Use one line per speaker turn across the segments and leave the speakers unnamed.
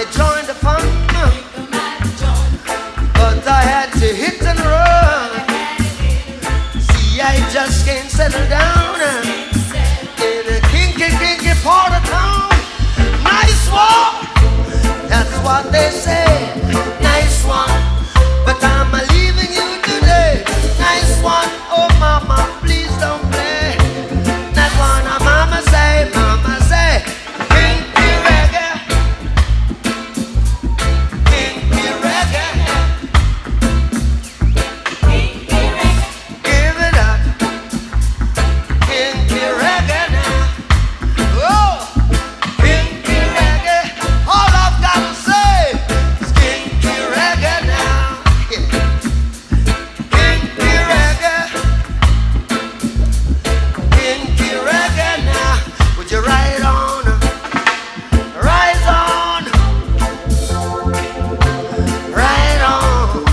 might join the fun, but I had to hit and run. See, I just can't settle down in a kinky part of town. Nice one, that's what they say. Nice one, but I'm leaving you today. Nice one, oh mama, please don't play. That one, mama say, kinky reggae, kinky reggae, give it up, kinky reggae now. Oh, kinky reggae, all I've got to say is kinky reggae now. Yeah. Kinky reggae, kinky reggae now. Would you ride on, rise on, ride on,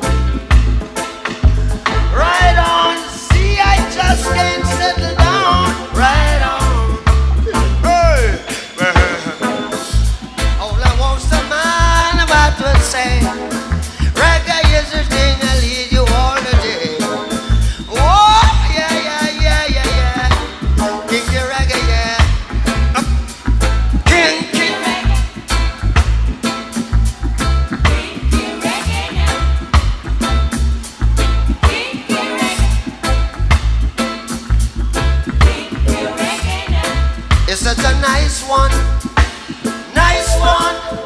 ride on. See, I just can't settle down. Ride on. Hey. All I want's the man about to say. Reggae is the thing that lead you all the day. Oh, yeah, yeah, yeah, yeah, yeah. Kinky reggae, yeah. Kinky reggae. It's such a nice one, nice one.